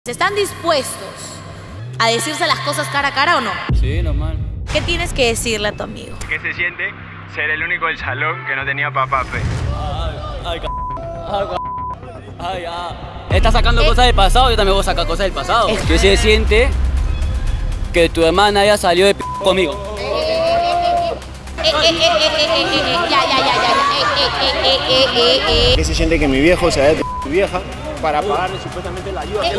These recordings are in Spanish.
¿Están dispuestos a decirse las cosas cara a cara o no? Sí, normal. ¿Qué tienes que decirle a tu amigo? ¿Qué se siente ser el único del salón que no tenía papá, fe? Estás sacando cosas del pasado, yo también voy a sacar cosas del pasado. ¿Qué se siente que tu hermana ya salió de conmigo? ¿Qué se siente que mi viejo se vaya de tu vieja para pagarle supuestamente la ayuda?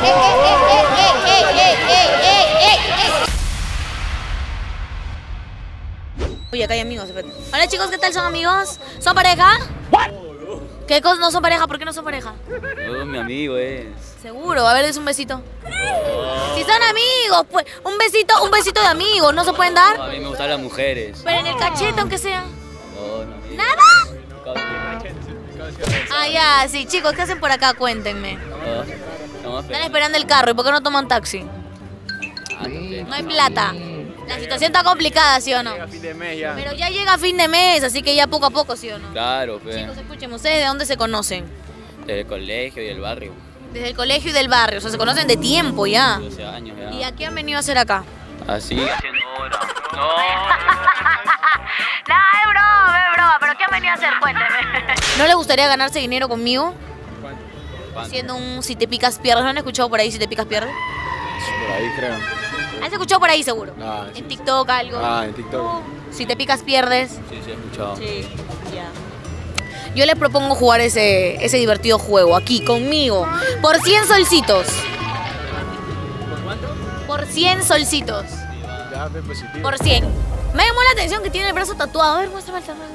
Uy, acá hay amigos. Espérate. Hola chicos, ¿qué tal? ¿Son amigos? ¿Son pareja? ¿Qué cosas no son pareja? ¿Por qué no son pareja? No, mi amigo es. Seguro, a ver, es un besito. Si son amigos, pues un besito de amigos, ¿no se pueden dar? No, a mí me gustan las mujeres. Pero en el cachete, aunque sea. No. ¿Nada? Ah, ya, sí. Chicos, ¿qué hacen por acá? Cuéntenme. Están esperando el carro, ¿y por qué no toman taxi? No hay plata. La situación está complicada, ¿sí o no? Llega fin de mes ya. Pero ya llega fin de mes, así que ya poco a poco, ¿sí o no? Claro, fe. Chicos, escuchen, ¿ustedes de dónde se conocen? Del colegio y del barrio. Desde el colegio y del barrio, o sea, se conocen de tiempo ya. 12 años ya. ¿Y a qué han venido a hacer acá? Así. Haciendo hora. No, es broma, pero ¿qué han venido a hacer? Cuénteme. ¿No le gustaría ganarse dinero conmigo? ¿Cuánto? Haciendo un si te picas pierdes. ¿No han escuchado por ahí si te picas pierdes? Por ahí creo. ¿Has escuchado por ahí seguro? Ah, sí. En TikTok algo. En TikTok. Si te picas pierdes. Sí, he escuchado. Sí, ya. Yo les propongo jugar ese divertido juego aquí conmigo. Por 100 solcitos. ¿Por cuánto? Por 100 solcitos. Ya, fe positivo. Por 100. Me llamó la atención que tiene el brazo tatuado. A ver, muéstrame el tatuado.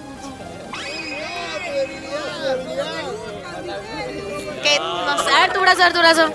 ¿Qué? No sé. A ver tu brazo,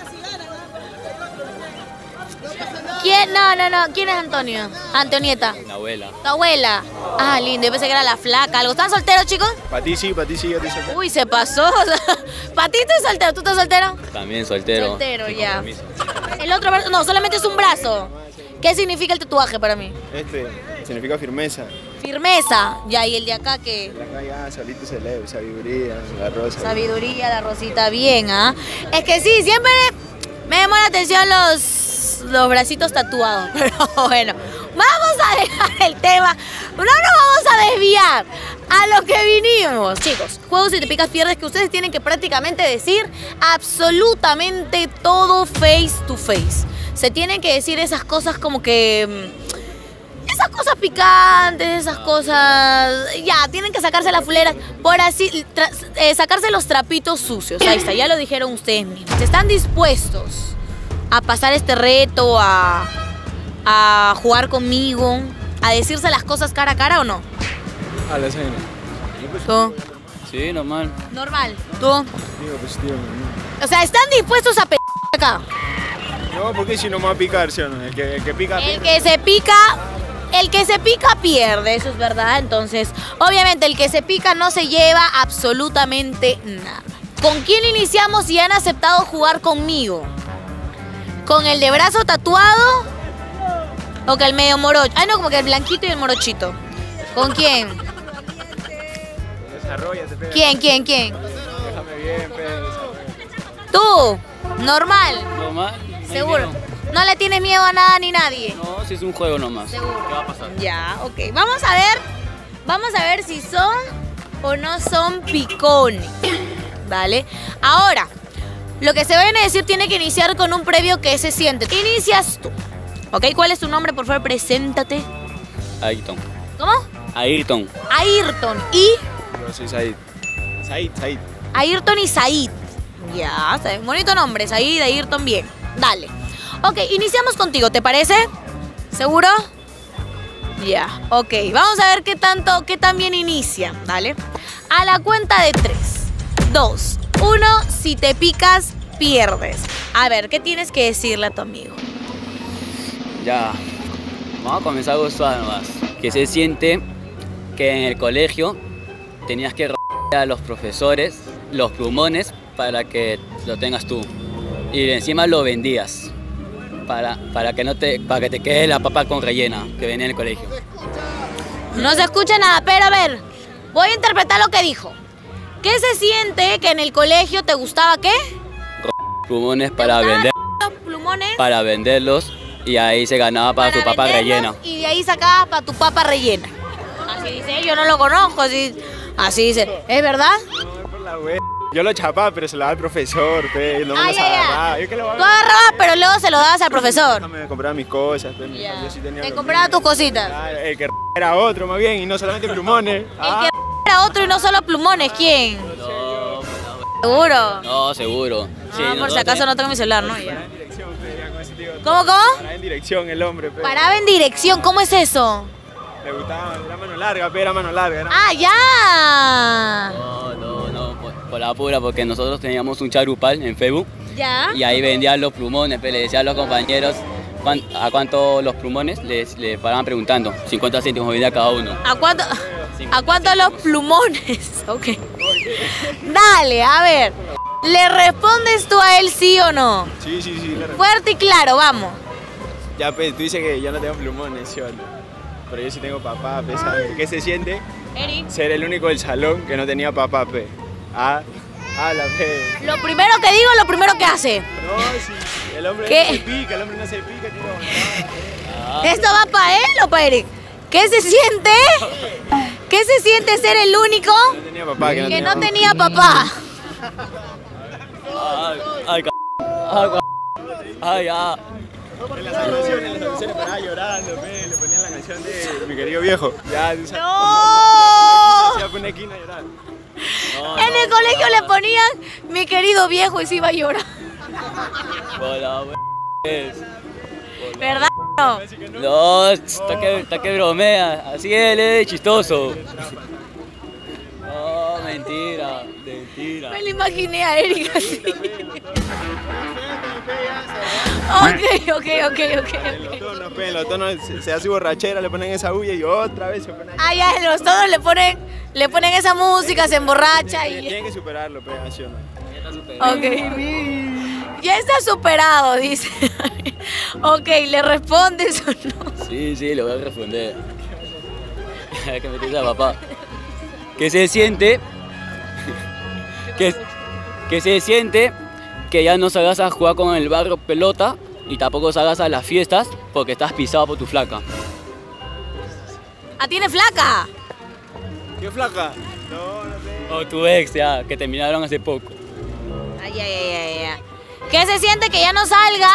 ¿Quién? No. ¿Quién es Antonio? Antonieta. Mi abuela. Tu abuela. Ah, lindo. Yo pensé que era la flaca. ¿Algo? ¿Están solteros, chicos? Para ti sí, yo te hice. Uy, se pasó. Para ti estoy soltero. ¿Tú estás soltero? También soltero. Soltero, Sin ya. compromiso. El otro brazo. No, solamente es un brazo. ¿Qué significa el tatuaje para mí? Significa firmeza. Firmeza. Ya, y el de acá, ¿qué? Acá ya solito se lee, sabiduría, la rosa. Sabiduría, la rosita, bien, ¿ah? Es que sí, siempre me llamó la atención los bracitos tatuados. Pero bueno, vamos a dejar el tema. No nos vamos a desviar a lo que vinimos. Chicos, juegos si te picas pierdes, que ustedes tienen que prácticamente decir absolutamente todo face to face. Se tienen que decir esas cosas como que... Esas cosas picantes, esas cosas... Ya, tienen que sacarse las fuleras, por así... sacarse los trapitos sucios. Ahí está, ya lo dijeron ustedes mismos. ¿Están dispuestos a pasar este reto, a jugar conmigo, a decirse las cosas cara a cara o no? A la cena. ¿Tú? Sí, normal. Normal. ¿Tú? Digo positivo. O sea, ¿están dispuestos a acá? No, porque si no me va a picar, ¿sí o no? El que pica, El que se pica pierde, eso es verdad. Entonces, obviamente el que se pica no se lleva absolutamente nada. ¿Con quién iniciamos y han aceptado jugar conmigo? ¿Con el de brazo tatuado o con el medio morocho? Ah, no, como que el blanquito y el morochito. ¿Con quién? Desarrollate, Pedro. ¿Quién? Déjame bien, Pedro. ¿Tú? ¿Normal? Normal. no hay ¿Seguro? miedo. ¿No le tienes miedo a nada ni nadie? No, si es un juego nomás. Seguro. ¿Qué va a pasar? Ya, ok. Vamos a ver si son o no son picones. ¿Vale? Ahora, lo que se vayan a decir tiene que iniciar con un previo que se siente. Inicias tú. ¿Ok? ¿Cuál es tu nombre? Por favor, preséntate. Ayrton. ¿Cómo? Ayrton. Ayrton y... Yo soy Said. Said. Ayrton y Said. Ya, bonito nombre. Said, Ayrton, bien. Dale. Ok, iniciamos contigo, ¿te parece? ¿Seguro? Ya, ok. Vamos a ver qué tan bien inicia, ¿vale? A la cuenta de 3, 2, 1, si te picas, pierdes. A ver, ¿qué tienes que decirle a tu amigo? Ya. Vamos a comenzar algo suave nomás. Que se siente que en el colegio tenías que a los profesores los plumones para que lo tengas tú. Y encima lo vendías. Para que te quede la papa con rellena que venía en el colegio. No se escucha nada, pero a ver, voy a interpretar lo que dijo. ¿Qué se siente que en el colegio te gustaba qué? plumones para vender, Los plumones para venderlos y ahí se ganaba para su papa venderlos rellena. y de ahí sacabas para tu papa rellena. Así dice, yo no lo conozco, así dice. ¿Es verdad? No, es por la wea. Yo lo chapaba, pero se lo daba al profesor, pe. No me Ah, los ya, ya. agarraba. Yo que lo Tú agarrabas, pero luego se lo dabas al profesor. me compraba mis cosas, pe. Ya. Yo sí tenía Te lo compraba mío. tus cositas. Ah, el que era otro, más bien, y no solamente plumones. El que era otro y no solo plumones, ¿quién? No, ¿Seguro? no, seguro. Sí, No, por si nosotros acaso no tengo mi celular, ¿no? Ya. Paraba en dirección, pe, ya con ese tío. ¿Cómo? Paraba en dirección el hombre, pe. Paraba en dirección, ¿cómo es eso? Le gustaba, era mano larga, pe, era mano larga. Era... Ah, ya. No, por la pura, porque nosotros teníamos un charupal en Facebook ¿Ya? y ahí vendían los plumones, le decían a los compañeros a cuánto los plumones, le paraban preguntando, 50 céntimos vendía cada uno. ¿A cuánto los plumones? Ok. Dale, a ver. ¿Le respondes tú a él sí o no? Sí, claro. Fuerte y claro, vamos. Ya, pues, tú dices que yo no tengo plumones, ¿sí o no? Pero yo sí tengo papá, pe, ¿sabes? ¿Qué se siente Eric. ser el único del salón que no tenía papá, pe? Ah, la pe. Lo primero que digo, lo primero que hace. No, sí, el hombre ¿Qué? no se pica, el hombre no se pica, tío. ¿Esto va para él o para Eric? ¿Qué se siente? ¿Qué se siente ser el único No tenía papá, que no tenía papá? Ay, ya. En las canciones paraba llorando, pe, le ponían la canción de mi querido viejo. Ya, tú sabes. ¡No! Se iba a poner esquina a llorar. En el colegio le ponían mi querido viejo y se iba a llorar. Hola, ¿Verdad? No. no, está que bromea, así él es chistoso. No, mentira. Me lo imaginé a Eric así. Ok. Los tonos, se hace borrachera, le ponen esa bulla y otra vez se pone ahí. Ah, ya, los todos le ponen esa música, se emborracha y... Tienen que superarlo, pe, así o no. Ok. Ya está superado, dice. Ok, ¿le respondes o no? Sí, le voy a responder. Que me dice a papá. Que se siente que se siente que ya no salgas a jugar con el barrio pelota y tampoco salgas a las fiestas porque estás pisado por tu flaca. Ah, tiene flaca. ¿Qué flaca? No sé. O tu ex, ya, que terminaron hace poco. Ay. ¿Qué se siente que ya no salga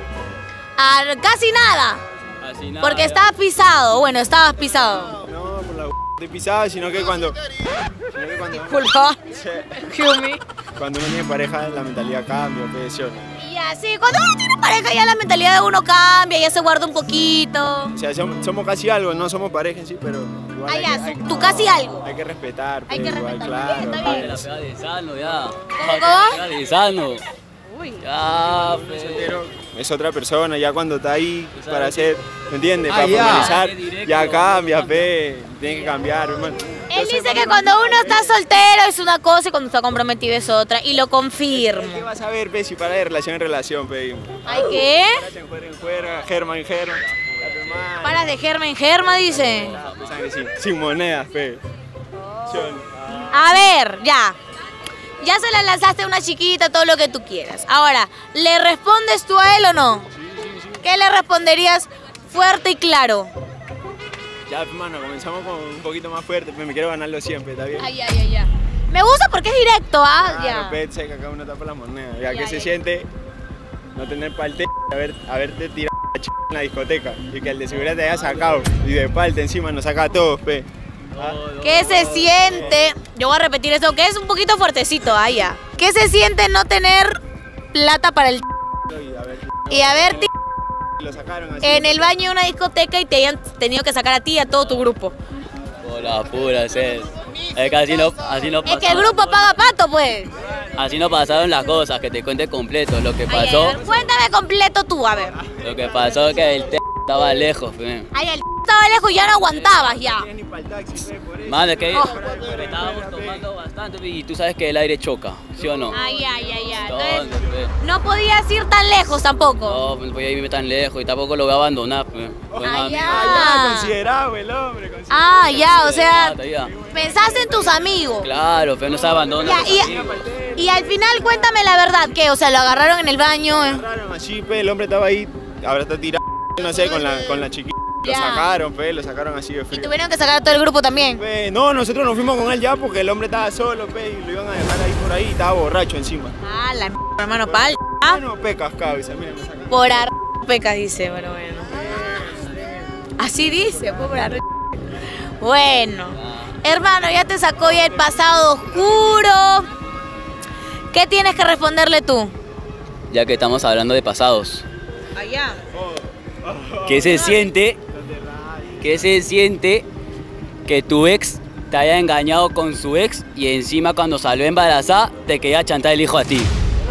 a casi nada? Así nada. Porque ya. estabas pisado. Bueno, estabas pisado. No, por la de pisada, sino que cuando Disculpa. cuando uno tiene pareja la mentalidad cambia, pe, ¿sí o no? Y así, cuando uno tiene pareja ya la mentalidad de uno cambia, ya se guarda un poquito. O sea, somos casi algo, no somos pareja en sí, pero igual Ah, ya, hay tú casi algo. hay que respetar, pe, Hay que igual, respetar. claro. Está bien. De la pega de sano, ya. ¿Cómo? Pega de sano. Uy. Ya, El soltero es otra persona, ya cuando está ahí para hacer, ¿me entiendes? Ah, Para ya. formalizar, Directo. ya cambia, pe, tiene que cambiar, hermano. Él dice que cuando uno está soltero es una cosa y cuando está comprometido es otra. Y lo confirmo. ¿Qué vas a ver, pe, si para de relación en relación, pe? ¿Ay qué? En juega, germa en germa. Paras de germa en germa, dice. Sin monedas, pe. ¿Sí o no? A ver, ya. Ya se la lanzaste a una chiquita, todo lo que tú quieras. Ahora, ¿le respondes tú a él o no? ¿Qué le responderías fuerte y claro? Ya, hermano, comenzamos con un poquito más fuerte, pero me quiero ganarlo siempre, ¿está bien? Ay. Me gusta porque es directo, ¿ah? Claro, Ya. pe, sé que acá uno tapa la moneda. Ya, Ya, que ya. se siente no tener palte haberte tirado en la discoteca y que el de seguridad te haya sacado y de palte encima nos saca a todos, pe. ¿Ah? ¿Qué se siente? Yo voy a repetir eso, que es un poquito fuertecito, ya. ¿Qué se siente no tener plata para el y haberte Lo sacaron así. en el baño de una discoteca y te hayan tenido que sacar a ti y a todo tu grupo? Hola, pura, es que así no Es que el grupo paga pato, pues. Así no pasaron las cosas, que te cuente completo. Lo que pasó, Cuéntame completo tú, a ver. lo que pasó es que el estaba lejos, pe. Ay, el estaba lejos y ya no aguantabas ya. Ni para el taxi, pe, por eso. Mano, es que Oh. estábamos tomando bastante pe, y tú sabes que el aire choca, ¿sí o no? Ay. Entonces, Entonces, pe, no podías ir tan lejos tampoco. no, pues, no podía irme tan lejos y tampoco lo voy a abandonar, pe. Buen Ah, amigo. ya. Ah, ya, considerado el hombre. Ah, ya, o sea, Ya. pensaste en tus amigos. Claro, pero no se abandona. Ya, los y- amigos. Y al final, cuéntame la verdad, ¿qué? O sea, lo agarraron en el baño. Lo agarraron así, pe, el hombre estaba ahí, ahora está tirado, no sé, con la chiquita. Lo Ya. sacaron, pe, lo sacaron así de Y frío. tuvieron que sacar a todo el grupo también. Pe, no, nosotros nos fuimos con él ya porque el hombre estaba solo, pe, y lo iban a dejar ahí por ahí, y estaba borracho encima. Ah, la hermano pal. Bueno, pe, cascado, dice, mira, me sacan. Por peca dice, bueno. Así dice, por Bueno, hermano, ya te sacó ya el pasado oscuro. ¿Qué tienes que responderle tú? Ya que estamos hablando de pasados. Allá. ¿Qué se siente? ¿Qué se siente que tu ex te haya engañado con su ex y encima cuando salió embarazada te quería chantar el hijo a ti?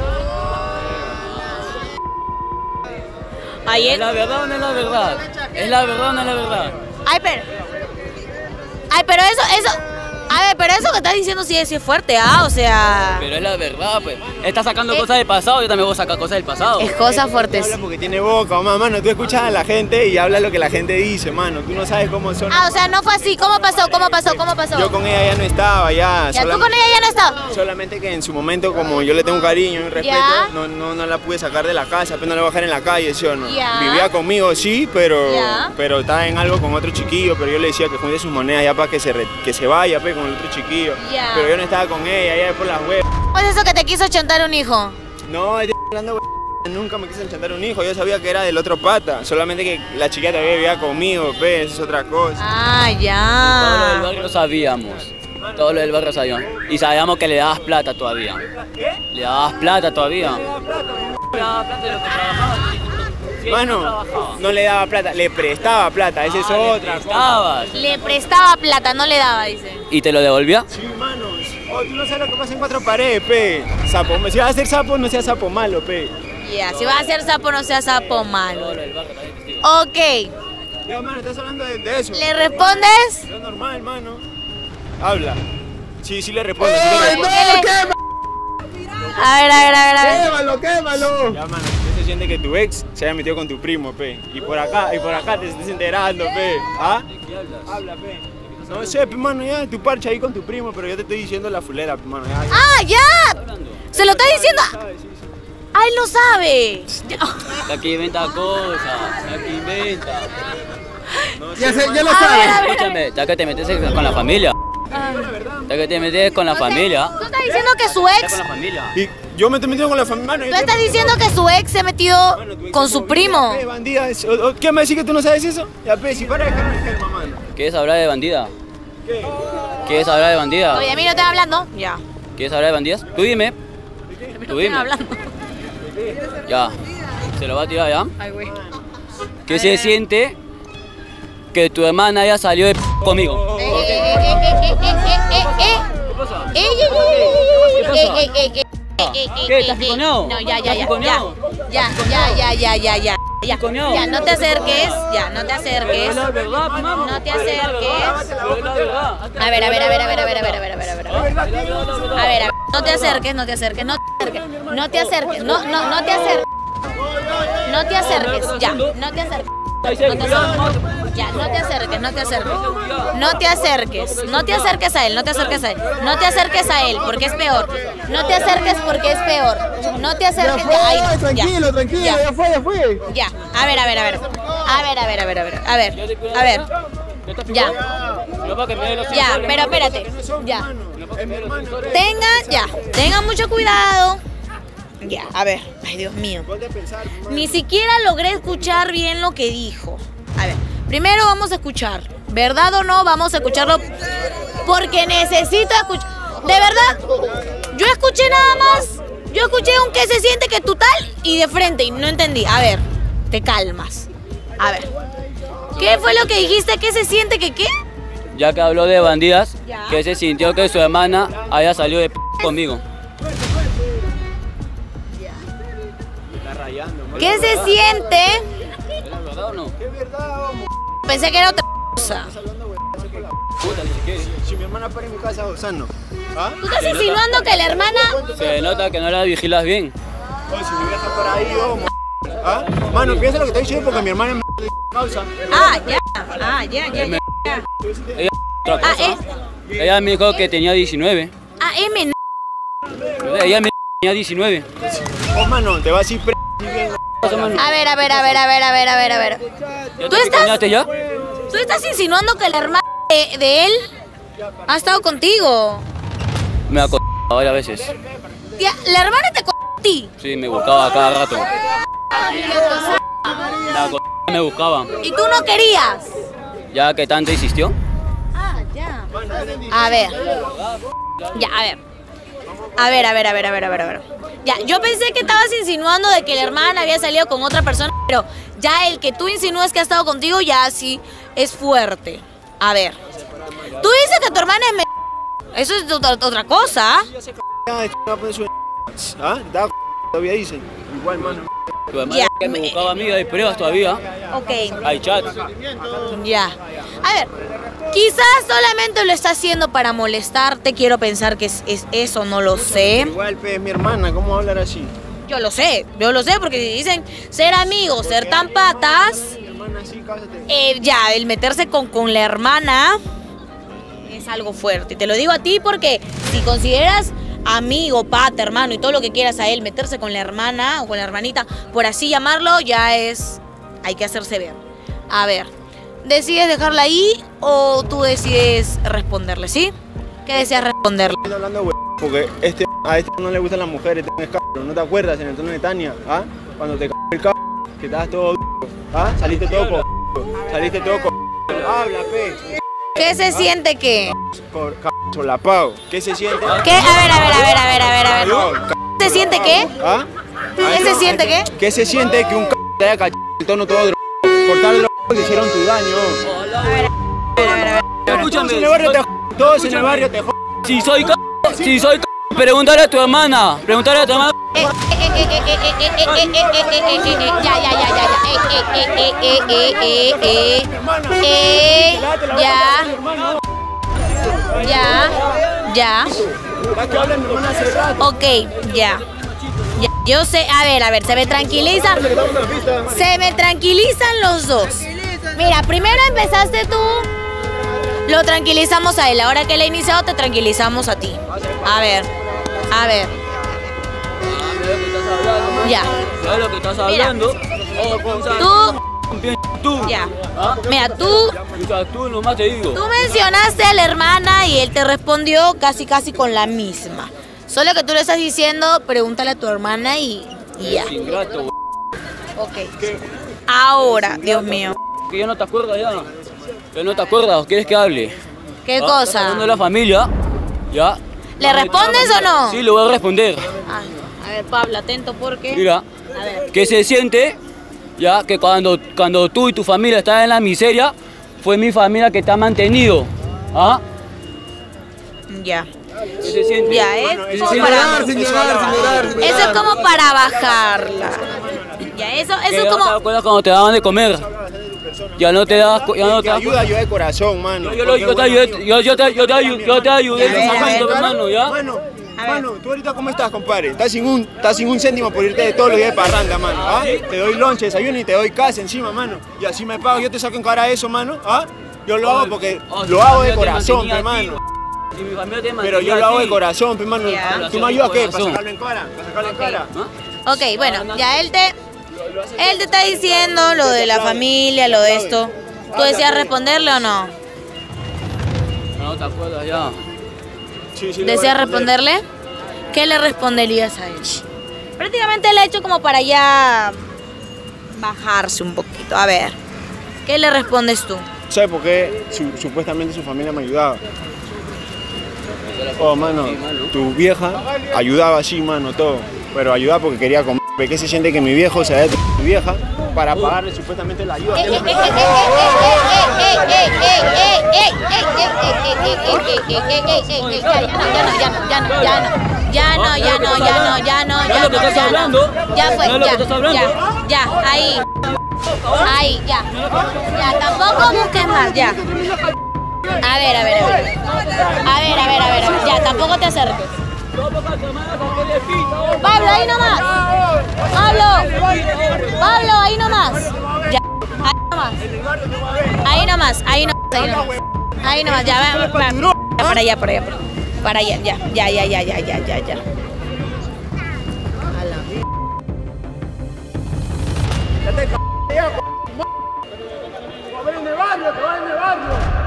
Ayer. ¿Es la verdad o no es la verdad? ¿Es la verdad o no es la verdad? Ay, pero eso. A ver, pero eso que estás diciendo sí es fuerte, o sea. Pero es la verdad, pues. Estás sacando cosas del pasado, yo también voy a sacar cosas del pasado. Es cosa fuerte. Habla porque tiene boca, mano, tú escuchas a la gente y habla lo que la gente dice, mano, tú no sabes cómo son. O sea, no fue así. ¿Cómo pasó? Yo con ella ya no estaba, ya. Ya, tú con ella ya no estabas. Solamente que en su momento, como yo le tengo un cariño y un respeto, Ya. no la pude sacar de la casa, apenas la voy a dejar en la calle, ¿sí o no? Ya. Vivía conmigo, sí, pero Ya. estaba en algo con otro chiquillo, pero yo le decía que junte sus monedas ya para que se vaya, pe, con el otro chiquillo. Ya. Pero yo no estaba con ella, ya por las web. ¿Cómo es eso que te quiso chantar un hijo? No, estoy hablando, nunca me quise enchantar un hijo, yo sabía que era del otro pata, solamente que la chiquita todavía vivía conmigo, pe, eso es otra cosa. Ah, Todo lo del ya. barrio lo sabíamos. Todo lo del barrio sabíamos. Y sabíamos que le dabas plata todavía. Le dabas plata todavía. Le dabas plata de lo que trabajabas. Sí, Mano, trabajaba. no le daba plata, le prestaba plata, esa es Le otra cosa. prestabas. Le prestaba plata, no le daba, dice. ¿Y te lo devolvía? Sí, manos. Oh, tú no sabes lo que pasa en cuatro paredes, pe. Sapo, si vas a hacer sapo, no seas sapo malo, pe. Ya, si vas a ser sapo, no seas sapo malo. Todo lo del barrio también. Ok, Ya, mano, estás hablando de eso. ¿le respondes? Es normal, mano. Habla. Sí, sí le respondo, sí le respondo. A ver. ¡Quémalo, quémalo! Ya, mano, ¿qué se siente que tu ex se haya metido con tu primo, pe? Y por acá te estés enterando, pe. ¿Ah? Habla, pe. No sé, pe, mano, ya, tu parcha ahí con tu primo, pero yo te estoy diciendo la fulera, pe, mano, ya. ¡Ah, ya! ¿Se lo está diciendo? ¿Sabes? Sí, sí. ¡Ah, él lo sabe! Aquí inventa cosas. Aquí inventa. No sé, Ya mano. lo A sabes. ver. Escúchame, ya que te metes con la familia. Ya que te metes con la familia. Tú estás diciendo que su Está ex. con la familia. Y yo me estoy metiendo con la familia, mano. Tú estás diciendo que su ex se metió Mano, tu ex con es su movida, primo. pe, bandida. ¿Qué me decís que tú no sabes eso? Ya, pe, si para de dejarme enferma, mano. ¿Quieres hablar de bandida? ¿Qué? ¿Quieres hablar de bandida? Oye, a mí no están hablando. Ya. ¿Quieres hablar de bandidas? Tú dime. Tú dime. hablando. Ya. Se lo va a tirar ya. Ay, güey. ¿Qué se siente que tu hermana haya salido de conmigo? ¿Qué? ¿Estás piconeado? No, ya. ¿Estás piconeado? Ya. Piconeado. Ya, no te acerques. Ya, no te Pero acerques. es la verdad, mamá. No te acerques. Pero es la verdad. A ver. A ver, no te acerques. No te acerques. No te acerques. Ya, no te acerques. Ya, no te acerques. No te acerques a él, porque es peor. No te acerques porque es peor. No te acerques de ahí. Tranquilo, Ya. ya fue. Ya, a ver. Ya. Ya, pero espérate. Ya. Tengan mucho cuidado. Ya, a ver. Ay, Dios mío. Ni siquiera logré escuchar bien lo que dijo. A ver, primero vamos a escuchar. ¿Verdad o no? Vamos a escucharlo porque necesito escuchar. De verdad, yo escuché nada más. Yo escuché un qué se siente que tú tal y de frente y no entendí. A ver, te calmas. A ver. ¿Qué fue lo que dijiste? ¿Qué se siente que qué? Ya que habló de bandidas, Ya. que se sintió que su hermana haya salido de conmigo. Está rayando, mano. ¿Qué se siente? ¿Es la verdad o no? ¿Qué verdad, homo? Pensé que era otra cosa. Pútale si quieres. Si mi hermana para en mi casa gozando. ¿Ah? ¿Tú estás insinuando que la hermana... Se nota que no la vigilas bien. Oh, si mi vieja por ahí, homo. ¿Ah? Mano, piensa lo que estoy diciendo porque mi hermana es causa. Ya. Ella otra Ah, cosa. Ella me dijo que tenía 19. M. Ella me tenía 19. Oh, mano, te vas a ir A ver. ¿Tú ¿Terminaste ya? estás insinuando que la hermana de él ha estado contigo? Me ha varias veces. Tía, la hermana te a ti. Sí, me buscaba cada rato. Me buscaba. ¿Y tú no querías? Ya que tanto insistió. Ah, ya. A ver. Ya, a ver. Ya, yo pensé que estabas insinuando de que la hermana había salido con otra persona, pero ya el que tú insinúes que ha estado contigo ya sí es fuerte. A ver. Tú dices que tu hermana es eso es otra cosa. ¿Ah? Todavía dicen. Igual, mano. Tu hermana que me buscaba a mí, hay pruebas todavía. Ok. Hay chats. Ya. A ver, quizás solamente lo está haciendo para molestarte. Quiero pensar que es eso, no lo sé. Igual, es mi hermana, ¿cómo hablar así? Yo lo sé porque si dicen ser amigos, ser tan patas, ya, el meterse con la hermana es algo fuerte. Y te lo digo a ti porque si consideras amigo, pata, hermano y todo lo que quieras a él, meterse con la hermana o con la hermanita, por así llamarlo, ya es... hay que hacerse ver. A ver, ¿decides dejarla ahí o tú decides responderle, sí? ¿Qué deseas responderle? Estoy hablando, güey, porque a este no le gustan las mujeres, este es cabrón. ¿No te acuerdas en el tono de Tania? ¿Ah? Cuando te el cabrón, que estabas todo... ¿Ah? Saliste todo Saliste todo Habla, pe. ¿Qué se siente qué? Solapado. ¿Qué se siente? ¿Qué? A ver. ¿Qué se siente qué? ¿Ah? ¿Qué se siente qué? ¿Qué se siente que un te haya cachado el tono todo cortar el que hicieron tu daño? A ver. Escúchame. Todos en el barrio te Si soy pregúntale a tu hermana. Ya. Ok, ya. Yo sé, a ver, se me tranquilizan los dos. Mira, primero empezaste tú, lo tranquilizamos a él. Ahora que él ha iniciado, te tranquilizamos a ti. A ver. Ya. ¿Sabes lo que estás hablando? Tú. Ya. Mira, tú nomás te digo. Tú mencionaste a la hermana y él te respondió casi con la misma. Solo que tú le estás diciendo, pregúntale a tu hermana y ya. Ingrato, güey. Ok. Ahora, Dios mío. Que ya no te acuerdas ya. ¿Que no te acuerdas? ¿Quieres que hable? ¿Qué ¿Estás cosa? hablando de la familia? ¿Ya? ¿Le respondes o no? Sí, le voy a responder. A ver, Pablo, atento porque... Mira, a ver. que se siente, ya, que cuando tú y tu familia están en la miseria, fue mi familia que te ha mantenido. ¿Ah? Ya. ¿Qué se siente? Ya, eso es como para bajarla. Ya, eso es como... ¿Te acuerdas cuando te daban de comer? Ya no te das... ayuda yo de corazón, mano. Yo te ayudé, hermano, ¿ya? Mano, ¿tú ahorita cómo estás, compadre? Estás sin un céntimo por irte de todos los días de parranda, mano. ¿Ah? Te doy lonche, desayuno y te doy casa encima, mano. Y así me pago, yo te saco en cara eso, mano. ¿Ah? Yo lo hago porque lo hago de corazón, hermano. Pero yo lo hago de corazón, hermano. ¿Tú me ayudas qué? ¿Para sacarlo en cara? Ok, bueno, ya él te está diciendo lo de la familia, lo de esto. ¿Tú decías responderle o no? No te acuerdas ya. ¿Deseas responderle? ¿Qué le responderías a él? Prácticamente él ha hecho como para ya bajarse un poquito. A ver, ¿qué le respondes tú? ¿Sabes por qué supuestamente su familia me ayudaba? Oh, mano, tu vieja ayudaba así, mano, todo. Pero ayudaba porque quería comer. ¿Qué se siente que mi viejo se haya tu vieja para pagarle supuestamente la ayuda? Ahí, ya, tampoco busques más, ya. A ver, ya, tampoco te acerques. Pablo, ahí nomás. Pablo, ahí nomás. Ya, ahí nomás, ya, para allá, ya. Andate ya, en el barrio, te vas en el barrio.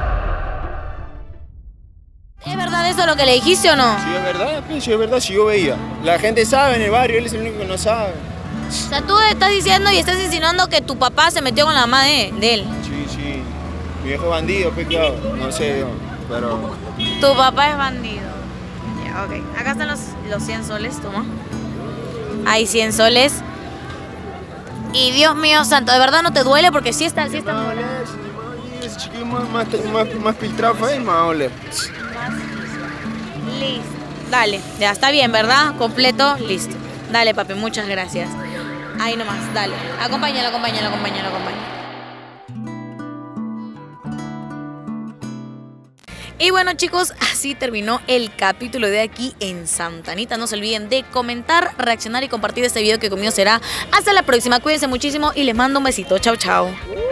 ¿Es verdad eso lo que le dijiste o no? Sí, es verdad, pues, sí, es verdad, si yo veía. La gente sabe en el barrio, él es el único que no sabe. O sea, tú estás diciendo y estás insinuando que tu papá se metió con la mamá de él. Sí, sí. Mi viejo bandido, pues claro, no sé yo, pero... Tu papá es bandido. Ya, ok. Acá están los 100 soles, toma. Hay 100 soles. Y Dios mío santo, ¿de verdad no te duele? Porque sí está Ese chiquillo más filtrado fue, más a oler. Listo. Dale, ya está bien, ¿verdad? Completo, listo. Dale, papi, muchas gracias. Ahí nomás, dale. Acompáñalo. Y bueno, chicos, así terminó el capítulo de Aquí en Santa Anita. No se olviden de comentar, reaccionar y compartir este video que conmigo será. Hasta la próxima. Cuídense muchísimo y les mando un besito. Chao, chao.